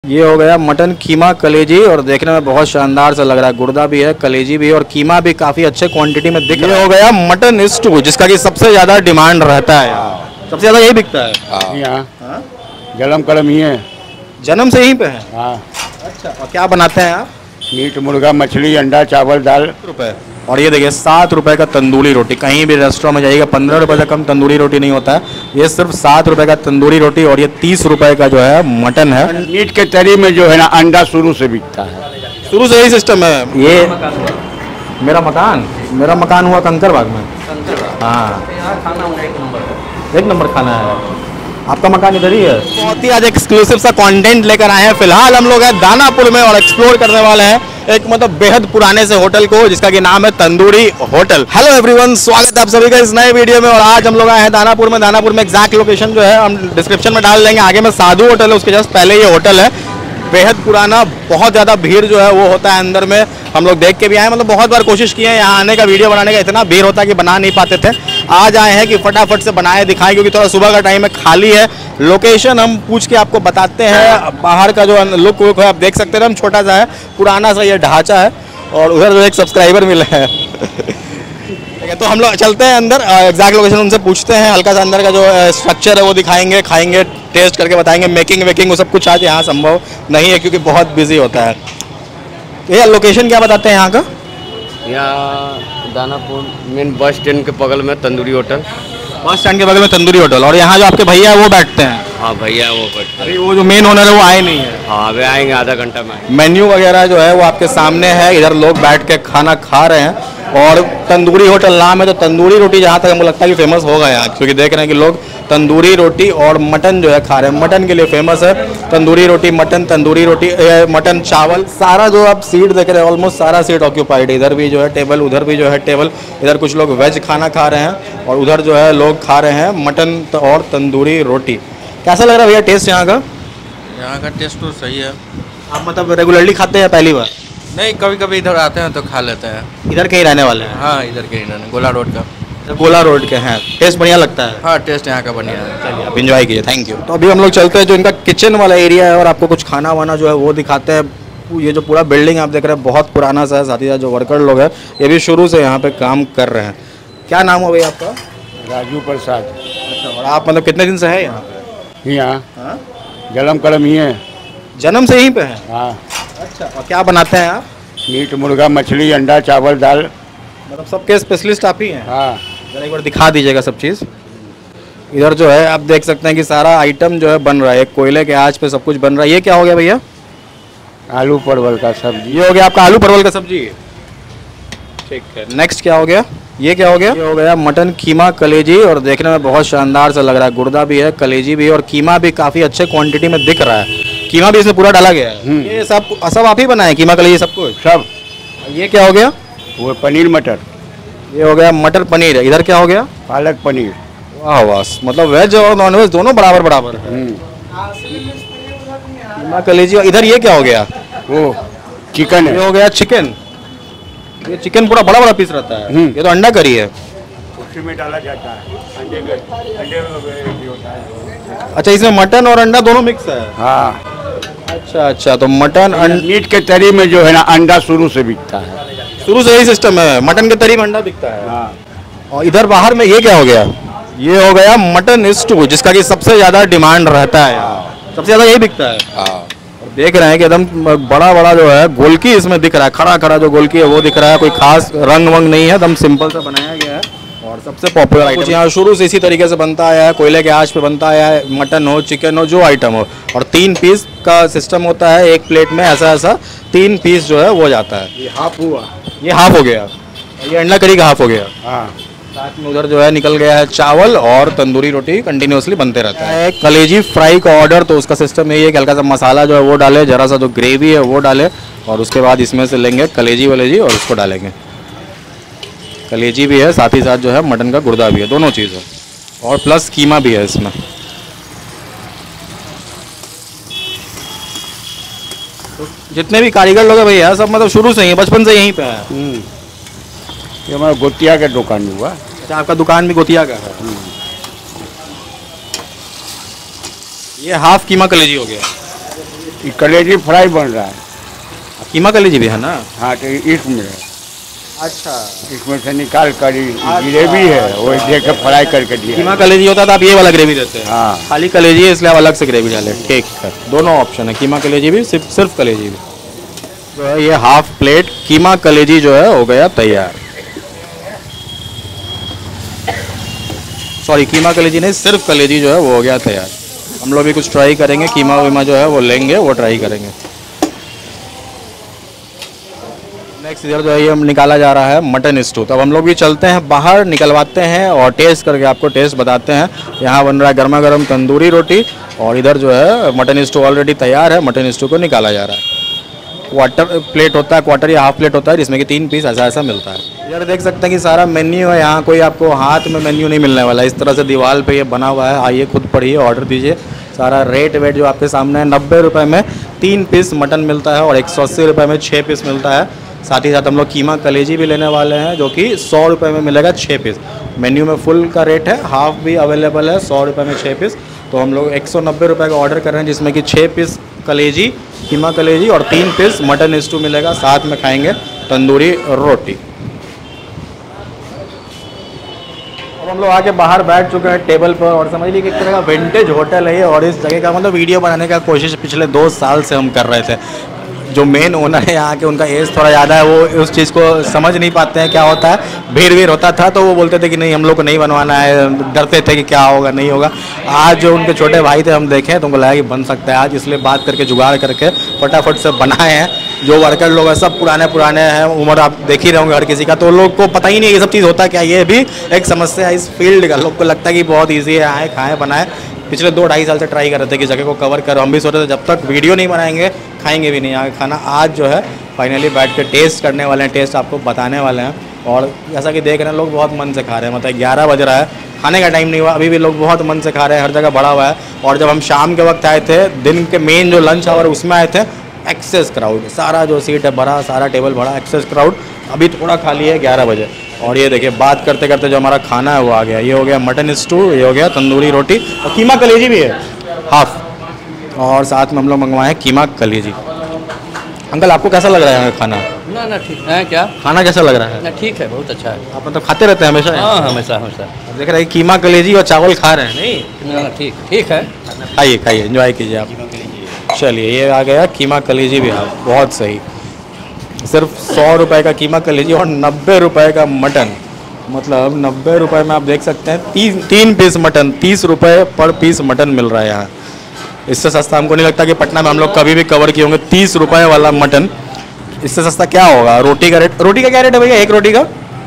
ये हो गया मटन कीमा कलेजी और देखने में बहुत शानदार सा लग रहा है। गुर्दा भी है, कलेजी भी है और कीमा भी काफ़ी अच्छे क्वांटिटी में दिख रहा है। ये हो गया मटन स्टू जिसका कि सबसे ज़्यादा डिमांड रहता है यहाँ, सबसे ज़्यादा यही बिकता है यहाँ। जन्म कर्म ही है, जन्म से यहीं पे है। हाँ। अच्छा, और क्या बनाते हैं आप? मीट, मुर्गा, मछली, अंडा, चावल, दाल। रुपए। और ये देखिए 7 रुपए का तंदूरी रोटी। कहीं भी रेस्टोरेंट में जाइएगा 15 रुपए से कम तंदूरी रोटी नहीं होता है। ये सिर्फ 7 रुपए का तंदूरी रोटी और ये 30 रुपए का जो है मटन है। मीट के तरी में जो है ना अंडा शुरू से बिकता है, शुरू से यही सिस्टम है। ये मेरा मकान हुआ कंकर बाग में। हाँ, एक नंबर खाना है। आपका मकान इधर ही है। बहुत ही आज एक्सक्लूसिव सा कंटेंट लेकर आए हैं। फिलहाल हम लोग हैं दानापुर में और एक्सप्लोर करने वाले हैं एक मतलब बेहद पुराने से होटल को जिसका कि नाम है तंदूरी होटल। हेलो एवरीवन, स्वागत है आप सभी का इस नए वीडियो में। और आज हम लोग आए हैं दानापुर में एग्जैक्ट लोकेशन जो है हम डिस्क्रिप्शन में डाल देंगे। आगे में साधु होटल है, उसके जस्ट पहले ये होटल है। बेहद पुराना, बहुत ज़्यादा भीड़ जो है वो होता है अंदर में। हम लोग देख के भी आए, मतलब बहुत बार कोशिश की है यहाँ आने का, वीडियो बनाने का, इतना भीड़ होता है कि बना नहीं पाते थे। आज आए हैं कि फटाफट से बनाए दिखाएं क्योंकि थोड़ा सुबह का टाइम है, खाली है। लोकेशन हम पूछ के आपको बताते हैं। बाहर का जो लुक है आप देख सकते हैं, हम छोटा सा है, पुराना सा ये ढांचा है और उधर जो एक सब्सक्राइबर मिले हैं ठीक है, तो हम लोग चलते हैं अंदर, एग्जैक्ट लोकेशन उनसे पूछते हैं। हल्का सा अंदर का जो स्ट्रक्चर है वो दिखाएंगे, खाएंगे, टेस्ट करके बताएंगे। मेकिंग वेकिंग वो सब कुछ आज यहाँ संभव नहीं है क्योंकि बहुत बिजी होता है। ये लोकेशन क्या बताते हैं यहाँ का? यहाँ दानापुर मेन बस स्टैंड के बगल में तंदूरी होटल। बस स्टैंड के बगल में तंदूरी होटल। और यहाँ जो आपके भैया है वो बैठते हैं? हाँ भैया वो बैठते अभी वो जो मेन ओनर है वो आए नहीं है। हाँ अभी आएंगे, आधा घंटा में आएंगे। मेन्यू वगैरह जो है वो आपके सामने है। इधर लोग बैठ के खाना खा रहे हैं और तंदूरी होटल नाम है, तो तंदूरी रोटी जहाँ तक हमको लगता है कि फेमस होगा यहाँ, क्योंकि देख रहे हैं कि लोग तंदूरी रोटी और मटन जो है खा रहे हैं। मटन के लिए फेमस है तंदूरी रोटी, मटन, तंदूरी रोटी, मटन, चावल, सारा जो आप सीट देख रहे हैं ऑलमोस्ट सारा सीट ऑक्यूपाइड है। इधर भी जो है टेबल, उधर भी जो है टेबल। इधर कुछ लोग वेज खाना खा रहे हैं और उधर जो है लोग खा रहे हैं मटन और तंदूरी रोटी। कैसा लग रहा है भैया टेस्ट यहाँ का? यहाँ का टेस्ट तो सही है। आप मतलब रेगुलरली खाते हैं पहली बार? नहीं, कभी कभी इधर आते हैं तो खा लेते हैं। इधर के ही रहने वाले हैं? हाँ इधर के ही रहने, गोला रोड का। गोला रोड के हैं। टेस्ट बढ़िया लगता है? हाँ टेस्ट यहाँ का बढ़िया है। चलिए आप इंजॉय कीजिए, थैंक यू। तो अभी हम लोग चलते हैं जो इनका किचन वाला एरिया है और आपको कुछ खाना वाना जो है वो दिखाते हैं। ये जो पूरा बिल्डिंग आप देख रहे हैं बहुत पुराना सा है। साथ ही साथ जो वर्कर लोग हैं ये भी शुरू से यहाँ पे काम कर रहे हैं। क्या नाम हो भैया आपका? राजू प्रसाद। अच्छा, और आप मतलब कितने दिन से है यहाँ पे? यहाँ जन्म कर्म ही है, जन्म से यहीं पे है? हाँ। अच्छा, और क्या बनाते हैं आप? मीट, मुर्गा, मछली, अंडा, चावल, दाल। मतलब सबके स्पेशलिस्ट आप ही हैं? हाँ। जरा एक बार दिखा दीजिएगा सब चीज़। इधर जो है आप देख सकते हैं कि सारा आइटम जो है बन रहा है, एक कोयले के आंच पे सब कुछ बन रहा है। ये क्या हो गया भैया? आलू परवल का सब्जी। ये हो गया आपका आलू परवल का सब्जी। ठीक है, नेक्स्ट क्या हो गया? ये क्या हो गया? ये हो गया मटन कीमा कलेजी और देखने में बहुत शानदार सा लग रहा है। गुर्दा भी है, कलेजी भी है और कीमा भी काफ़ी अच्छे क्वांटिटी में दिख रहा है। कीमा भी इसमें पूरा डाला गया है। ये सब आप ही बनाए कीमा कलेजी सब कुछ? सब। ये क्या हो गया? वो पनीर मटर। ये हो गया मटर पनीर। इधर क्या हो गया? पालक पनीर। वाह वाह, मतलब वेज और नॉन वेज दोनों बराबर बराबर है। कीमा कलेजी। इधर ये क्या हो गया? वो चिकन ये है। हो गया चिकन। ये चिकन पूरा बड़ा बड़ा पीस रहता है। ये तो अंडा करी है। उसी में डाला जाता है, अंडे भी होता है। अच्छा, इसमें मटन और अंडा दोनों मिक्स है? हाँ। अच्छा अच्छा, तो मटन मीट के तरी में जो है ना अंडा शुरू से बिकता है, शुरू से यही सिस्टम है। मटन के तरी में अंडा बिकता है। हाँ। और इधर बाहर में ये क्या हो गया? ये हो गया मटन स्टू जिसका कि सबसे ज्यादा डिमांड रहता है यहाँ, सबसे ज्यादा यही बिकता है। और देख रहे हैं कि एकदम बड़ा बड़ा जो है गोलकी इसमें दिख रहा है, खड़ा खड़ा जो गोलकी है वो दिख रहा है। कोई खास रंग वंग नहीं है, एकदम सिंपल सा बनाया गया है और सबसे पॉपुलर आइटम यहाँ शुरू से इसी तरीके से बनता आया है। कोयले के आंच पे बनता आया है। मटन हो, चिकन हो, जो आइटम हो। और 3 पीस का सिस्टम होता है एक प्लेट में, ऐसा ऐसा 3 पीस जो है वो जाता है। ये हाफ हुआ। ये हाफ हो गया, ये अंडा करी का हाफ हो गया। हाँ। साथ में उधर जो है निकल गया है चावल और तंदूरी रोटी कंटिन्यूअसली बनते रहता है। कलेजी फ्राई का ऑर्डर, तो उसका सिस्टम यही है कि हल्का सा मसाला जो है वो डाले, जरा सा जो ग्रेवी है वो डाले और उसके बाद इसमें से लेंगे कलेजी वलेजी और उसको डालेंगे। कलेजी भी है, साथ ही साथ जो है मटन का गुर्दा भी है, दोनों चीज़ है और प्लस कीमा भी है इसमें। तो जितने भी कारीगर लोग हैं भैया सब मतलब शुरू से ही बचपन से यहीं पे है। ये हमारा गोतिया का दुकान हुआ। अच्छा, आपका दुकान भी गोतिया का है? ये हाफ कीमा कलेजी हो गया। ये कलेजी फ्राई बन रहा है। कीमा कलेजी भी है ना? हाँ तो इसमें है, अच्छा, इसमें से निकाल कर ग्रेवी है वो दे के फ्राई करके दिया। कीमा कलेजी होता था, आप ये वाला ग्रेवी देते हैं? हाँ खाली कलेजी है इसलिए आप अलग से ग्रेवी डालें। ठीक है, दोनों ऑप्शन है, कीमा कलेजी भी, सिर्फ कलेजी भी। जो है ये हाफ प्लेट कीमा कलेजी जो है हो गया तैयार। सॉरी, कीमा कलेजी नहीं, सिर्फ कलेजी जो है वो हो गया तैयार। हम लोग भी कुछ ट्राई करेंगे, कीमा वीमा जो है वो लेंगे, वो ट्राई करेंगे। नेक्स्ट इधर जो है ये हम निकाला जा रहा है मटन स्टू। तब हम लोग भी चलते हैं बाहर, निकलवाते हैं और टेस्ट करके आपको टेस्ट बताते हैं। यहाँ बन रहा है गर्मा गर्म तंदूरी रोटी और इधर जो है मटन स्टू ऑलरेडी तैयार है। मटन स्टू को निकाला जा रहा है। क्वार्टर प्लेट होता है, क्वार्टर या हाफ प्लेट होता है, जिसमें कि 3 पीस ऐसा मिलता है। इधर देख सकते हैं कि सारा मेन्यू है। यहाँ कोई आपको हाथ में मेन्यू नहीं मिलने वाला, इस तरह से दीवार पे ये बना हुआ है। आइए खुद पढ़िए, ऑर्डर दीजिए। सारा रेट वेट जो आपके सामने है। 90 रुपये में 3 पीस मटन मिलता है और 180 रुपये में 6 पीस मिलता है। साथ ही साथ हम लोग कीमा कलेजी भी लेने वाले हैं, जो कि 100 रुपये में मिलेगा 6 पीस। मेन्यू में फुल का रेट है, हाफ भी अवेलेबल है 100 रुपये में 6 पीस। तो हम लोग 190 रुपये का ऑर्डर कर रहे हैं, जिसमें कि 6 पीस कलेजी, कीमा कलेजी और 3 पीस मटन स्टू मिलेगा। साथ में खाएंगे तंदूरी रोटी। अब हम लोग आके बाहर बैठ चुके हैं टेबल पर और समझ लीजिए कि एक तरह का विंटेज होटल है ये। और इस जगह का मतलब वीडियो बनाने का कोशिश पिछले 2 साल से हम कर रहे थे। जो मेन ओनर है यहाँ के, उनका एज थोड़ा ज़्यादा है, वो उस चीज़ को समझ नहीं पाते हैं क्या होता है। भीड़ होता था तो वो बोलते थे कि नहीं हम लोग को नहीं बनवाना है, डरते थे कि क्या होगा नहीं होगा। आज जो उनके छोटे भाई थे हम देखें तो उनको लगा कि बन सकता है आज, इसलिए बात करके जुगाड़ करके फटाफट से बनाए हैं। जो वर्कर लोग हैं सब पुराने हैं, उम्र आप देख ही रहे होंगे हर किसी का, तो लोग को पता ही नहीं ये सब चीज़ होता क्या। ये भी एक समस्या है इस फील्ड का। लोग को लगता है कि बहुत ईजी है, आए खाएँ बनाए। पिछले 2-2.5 साल से ट्राई कर रहे थे कि जगह को कवर करो। हम भी सोच रहे थे जब तक वीडियो नहीं बनाएंगे खाएंगे भी नहीं यहाँ खाना। आज जो है फाइनली बैठ के टेस्ट करने वाले हैं, टेस्ट आपको बताने वाले हैं। और जैसा कि देख रहे हैं लोग बहुत मन से खा रहे हैं। मतलब 11 बज रहा है, खाने का टाइम नहीं हुआ, अभी भी लोग बहुत मन से खा रहे हैं, हर जगह भरा हुआ है। और जब हम शाम के वक्त आए थे, दिन के मेन जो लंच आवर उसमें आए थे, एक्सेस क्राउड, सारा जो सीट है भरा, सारा टेबल भरा, एक्सेस क्राउड। अभी थोड़ा खाली है 11 बजे। और ये देखिए बात करते करते जो हमारा खाना है वो आ गया। ये हो गया मटन स्टू, ये हो गया तंदूरी रोटी और कीमा कलेजी भी है हाफ। और साथ में हम लोग मंगवाए हैं कीमा कलेजी। अंकल आपको कैसा लग रहा है खाना? ना ठीक है। क्या खाना कैसा लग रहा है? ना ठीक है, बहुत अच्छा है। आप मतलब खाते रहते हैं हमेशा? हाँ हमेशा। अब देख रहे हैं कीमा कलेजी और चावल खा रहे हैं। नहीं ना ठीक है। खाइए एंजॉय कीजिए आप। चलिए ये आ गया कीमा कलेजी भी हाफ, बहुत सही। सिर्फ 100 रुपये का कीमा कलेजी और 90 रुपये का मटन। मतलब 90 रुपये में आप देख सकते हैं 3 पीस मटन, 30 रुपये पर पीस मटन मिल रहा है यहाँ। इससे सस्ता हमको नहीं लगता कि पटना में हम लोग कभी भी कवर किए होंगे। 30 रुपये वाला मटन, इससे सस्ता क्या होगा? रोटी का क्या रेट है भैया? एक रोटी का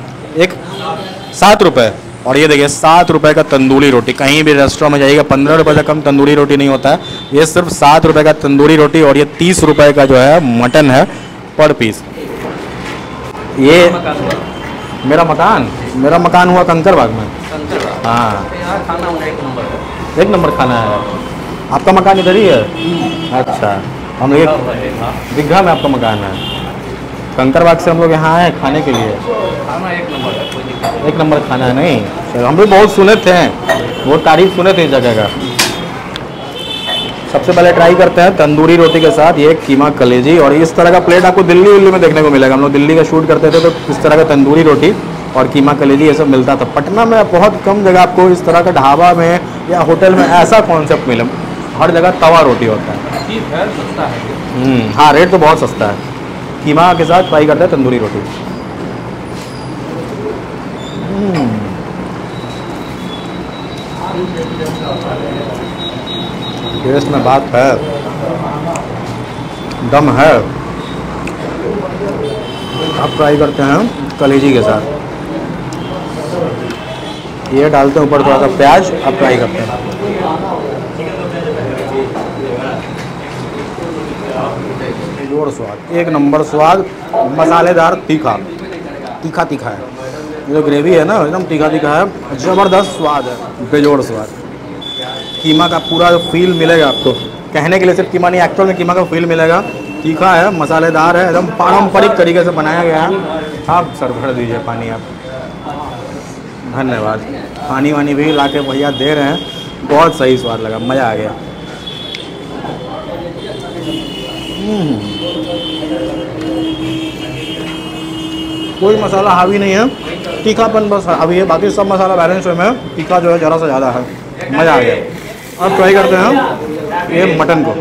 7 रुपये। और ये देखिए 7 रुपये का तंदूरी रोटी। कहीं भी रेस्टोरेंट में जाइएगा 15 रुपये से कम तंदूरी रोटी नहीं होता है। ये सिर्फ 7 रुपये का तंदूरी रोटी और ये 30 रुपये का जो है मटन है पर पीस। ये मेरा मकान हुआ कंकरबाग में। हाँ एक नंबर खाना है। आपका मकान इधर ही है? अच्छा, हम लोग दीघा में आपका मकान है। कंकरबाग से हम लोग यहाँ आए खाने के लिए। खाना एक नंबर खाना है। नहीं चलो, हम भी बहुत सुने थे, बहुत तारीफ सुने थे इस जगह का। सबसे पहले ट्राई करते हैं तंदूरी रोटी के साथ ये कीमा कलेजी। और इस तरह का प्लेट आपको दिल्ली में देखने को मिलेगा। हम लोग दिल्ली का शूट करते थे तो इस तरह का तंदूरी रोटी और कीमा कलेजी ये सब मिलता था। पटना में बहुत कम जगह आपको इस तरह का ढाबा में या होटल में ऐसा कॉन्सेप्ट मिले। हर जगह तवा रोटी होता है। सस्ता है। हाँ रेट तो बहुत सस्ता है। कीमा के साथ ट्राई करते हैं तंदूरी रोटी। टेस्ट में बात है, दम है। अब ट्राई करते हैं कलेजी के साथ। ये डालते हैं ऊपर थोड़ा सा प्याज। अब ट्राई करते हैं। जोर स्वाद, एक नंबर स्वाद, मसालेदार, तीखा है। जो ग्रेवी है ना एकदम तीखा है, ज़बरदस्त स्वाद है, बेजोड़ स्वाद। कीमा का पूरा फील मिलेगा आपको। कहने के लिए सिर्फ कीमा नहीं, एक्चुअल में कीमा का फील मिलेगा। तीखा है, मसालेदार है, एकदम पारंपरिक तरीके से बनाया गया है। आप सर्व कर दीजिए पानी आप। धन्यवाद। पानी वानी भी ला के भैया दे रहे हैं। बहुत सही स्वाद लगा, मज़ा आ गया। कोई मसाला हावी नहीं है, तीखापन बस हावी है, बाकी सब मसाला बैलेंस में तीखा जो है ज़रा सा ज़्यादा है। मज़ा आ गया। अब ट्राई करते हैं ये मटन को।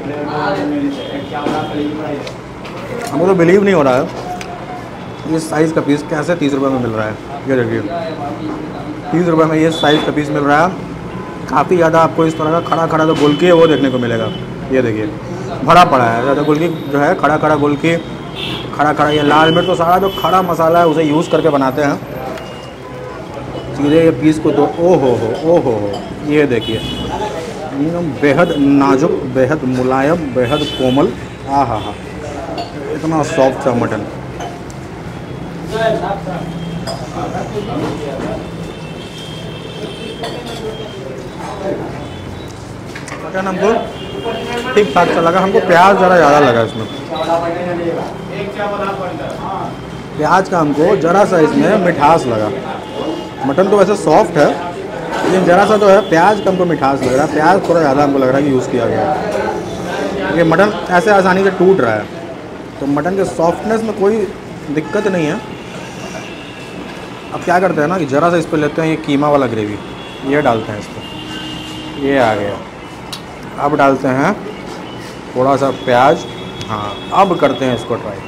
हमको तो बिलीव नहीं हो रहा है इस साइज़ का पीस कैसे 30 रुपये में मिल रहा है। ये देखिए 30 रुपये में ये साइज़ का पीस मिल रहा है। काफ़ी ज़्यादा आपको इस तरह का खड़ा खड़ा जो गोलकी है वो देखने को मिलेगा। ये देखिए भरा पड़ा है ज़्यादा गोलकी जो है, खड़ा खड़ा गोलकी, खड़ा खड़ा ये लाल मिर्च, तो सारा जो खड़ा मसाला है उसे यूज़ करके बनाते हैं। सीधे ये पीस को तो ओ हो, ये देखिए एकदम बेहद नाजुक, बेहद मुलायम, बेहद कोमल। हाँ, इतना सॉफ्ट था मटन। मटन हमको ठीक ठाक सा लगा, हमको प्याज ज़रा ज़्यादा लगा इसमें। प्याज का हमको ज़रा सा इसमें मिठास लगा। मटन तो वैसे सॉफ्ट है लेकिन ज़रा सा तो है, प्याज का हमको मिठास लग रहा है। प्याज थोड़ा ज़्यादा हमको लग रहा है कि यूज़ किया गया है। ये मटन ऐसे आसानी से टूट रहा है, तो मटन के सॉफ्टनेस में कोई दिक्कत नहीं है। अब क्या करते हैं ना कि ज़रा सा इस पर लेते हैं ये कीमा वाला ग्रेवी, ये डालते हैं इस पर। ये आ गया। अब डालते हैं थोड़ा सा प्याज। हाँ, अब करते हैं इसको ट्राई।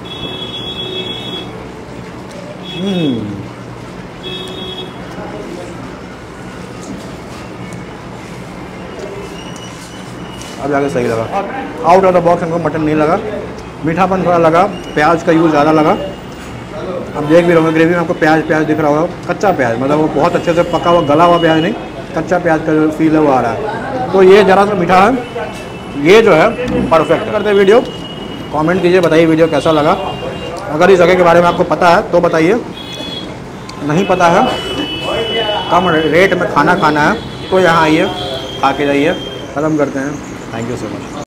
अब जाके सही लगा। आउट ऑफ द बॉक्स हमको मटन नहीं लगा, मीठापन थोड़ा लगा, प्याज का यूज़ ज़्यादा लगा। अब देख भी रहोगे ग्रेवी में आपको प्याज दिख रहा होगा, कच्चा प्याज, मतलब वो बहुत अच्छे से पका हुआ गला हुआ प्याज नहीं, कच्चा प्याज का जो फील है वो आ रहा है। तो ये ज़रा सा मीठा है, ये जो है परफेक्ट। करते वीडियो, कमेंट कीजिए, बताइए वीडियो कैसा लगा। अगर इस जगह के बारे में आपको पता है तो बताइए, नहीं पता है कम रेट में खाना है तो यहाँ आइए, खा के जाइए। ख़त्म करते हैं। Thank you so much.